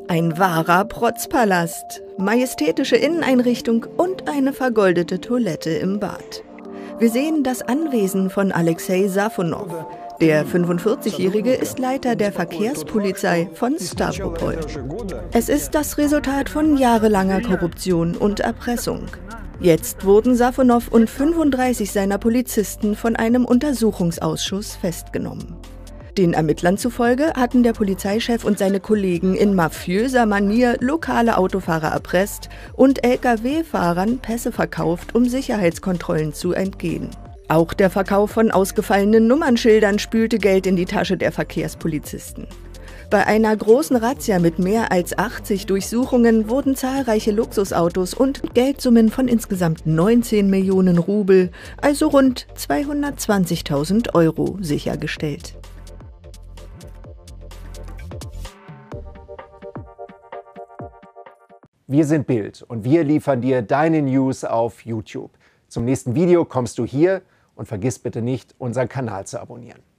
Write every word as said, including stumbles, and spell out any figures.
Ein wahrer Protzpalast, majestätische Inneneinrichtung und eine vergoldete Toilette im Bad. Wir sehen das Anwesen von Alexei Safonow. Der fünfundvierzigjährige ist Leiter der Verkehrspolizei von Stavropol. Es ist das Resultat von jahrelanger Korruption und Erpressung. Jetzt wurden Safonow und fünfunddreißig seiner Polizisten von einem Untersuchungsausschuss festgenommen. Den Ermittlern zufolge hatten der Polizeichef und seine Kollegen in mafiöser Manier lokale Autofahrer erpresst und L K W-Fahrern Pässe verkauft, um Sicherheitskontrollen zu entgehen. Auch der Verkauf von ausgefallenen Nummernschildern spülte Geld in die Tasche der Verkehrspolizisten. Bei einer großen Razzia mit mehr als achtzig Durchsuchungen wurden zahlreiche Luxusautos und Geldsummen von insgesamt neunzehn Millionen Rubel, also rund zweihundertzwanzigtausend Euro, sichergestellt. Wir sind Bild und wir liefern dir deine News auf YouTube. Zum nächsten Video kommst du hier und vergiss bitte nicht, unseren Kanal zu abonnieren.